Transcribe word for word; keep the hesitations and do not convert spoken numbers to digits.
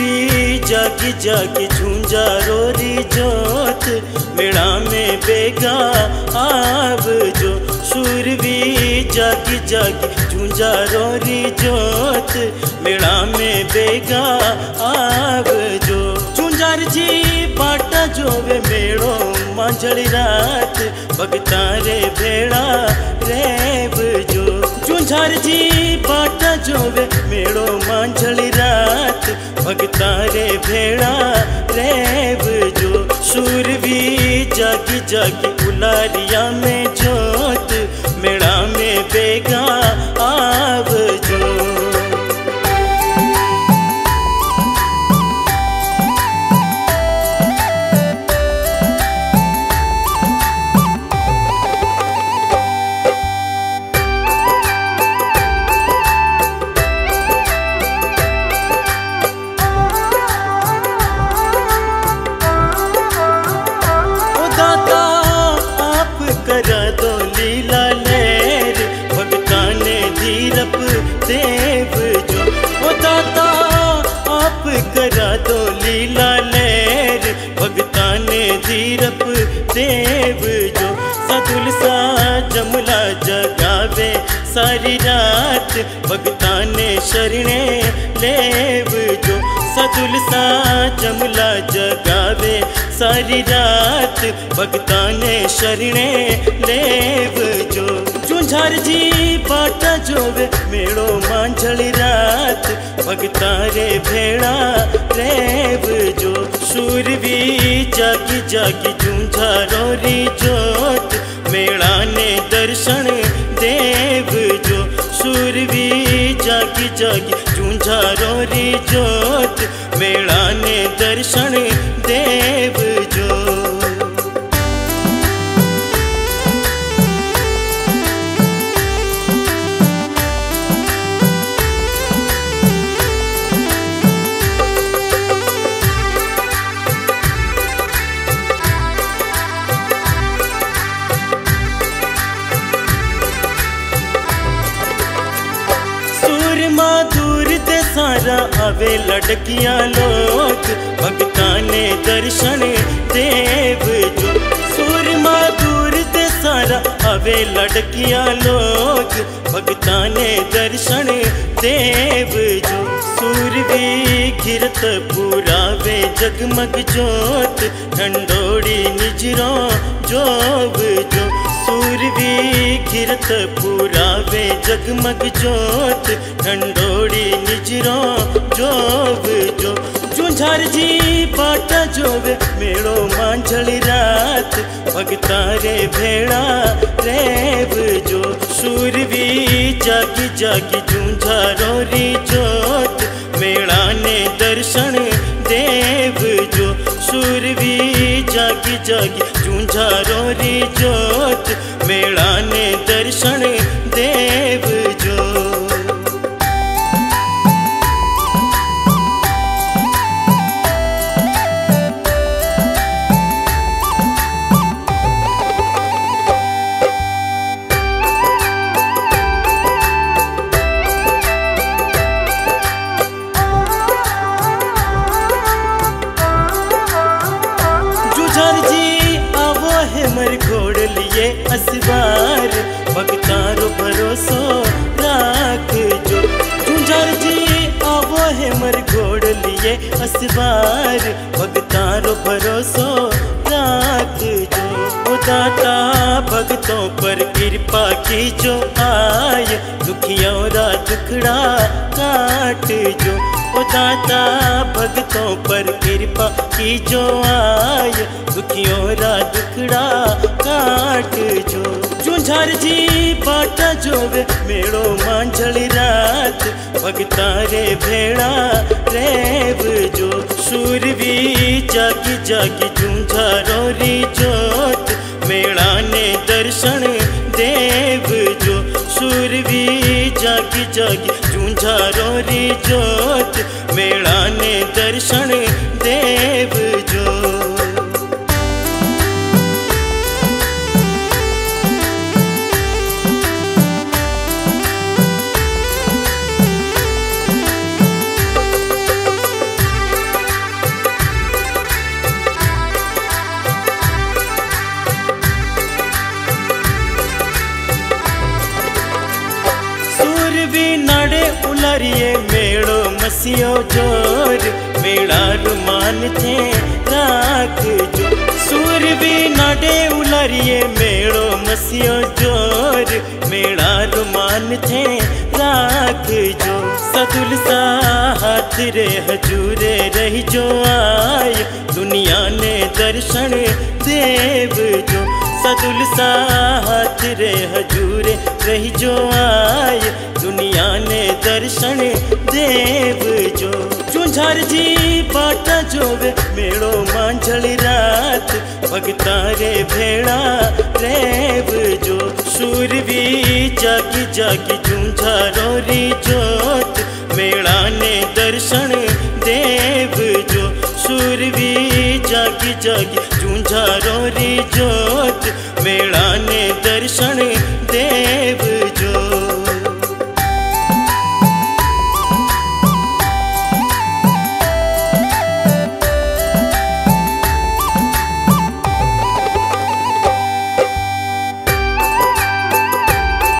भी जागी जागी झूंझा रोरी जोत, मेड़ा में बेगा आव जो। सूर भी जागी जागी झूंझा रोरी जोत, मेड़ा में बेगा आव जो। झूंझार जी पाटा जोवे मेड़ो मांझड़ी रात, भगता रे भेड़ा रेव जो। झूंझार जी पाटा जोवे मेड़ो मांझड़ी रात, भगता रे भेड़ा रेव जो। सूर भी जागी जागी उलारिया में जोत, मेड़ा में बेगा आव जो। करा दो लीला लहर, भगता ने धीरप देव जो। ओ दाता आप करा दो लीला लहर, भगता ने धीरप देव जो। सदुल सा जमला जगावे सारी रात, भगता ने शरणे लेव जो। सदुल सा जमला जगावे सारी रात, भगता ने शरणे लेव जो। झूंझार जी पाटा जोवे मेड़ो मांझड़ी रात, भगता रे भेड़ा रेव जो। सूर भी जागी जागी झूंझा रोरी जोत, मेड़ा ने दर्शन देव जो। सूर भी जागी जागी झूंझा रोरी जोत, मेड़ा ने दर्शन देव जो। दूर ते सारा आवे लड़कियां लोग, भगता ने दर्शन देव जो। सूरमा दूर ते सारा आवे लड़कियां लोग, भगता ने दर्शन देव जो। सूर भी घिरत पुरावे जगमग जोत, ठंडोड़ी निजरों जोव जो। सूर भी घिरत पुरावे जगमग जोत, ठंडोड़ी निजरों जोव जो। झूंझार जी पाटा जोवे मेड़ो मांझड़ी रात, भगता रे भेड़ा रेव जो। सूर भी जागी जागी झूंझा रोरी जोत, मेड़ा ने दर्शन देव जो। सूर भी जागी जागी झूंझा रोरी जोत, मेड़ा ने दर्शन देव जो। मर घोड़ लिए असवार, भगतारो भरोसो राख जो। झूंझार जी आवो है मर घोड़ लिए असवार, भगतारो भरोसो राख जो। ओ दाता भगतों पर कृपा की जो आय, दुखियों रा दुखड़ा काट जो। ओ दाता भगतों पर कृपा की जो आय, दुखियों रा दुखड़ा काट जो। झूंझार जी पाटा जोवे मेड़ो मांझड़ी रात, भगता रे भेड़ा रेव जो। सूर भी जागी जागी झूंझा रोरी जोत, मेड़ा ने दर्शन देव जो। सूर भी जागी जागी झूंझा रोरी जोत, मेड़ा ने दर्शन देव जो। मसियो जोर मेड़ा रुमान थे राख जो सूर भी नाडे उलरिए मेड़ो मसियो जोर मेड़ा रुमान थे राख जो सदुल सा हाथ रे हजूरे रही जो आय दुनिया ने दर्शन देव जो सदुल सा हाथ रे हजूरे रही जो आय दुनिया ने दर्शन देव जो झुंझार जी बाटा जोवे मेड़ो मांझली रात भगतारे भेड़ा रेव जो सूर भी जागी जागी झुंझारो री जोत मेड़ा ने दर्शन देव जो सूर भी जागी जागी झुंझारो री जोत मेड़ा ने दर्शन देव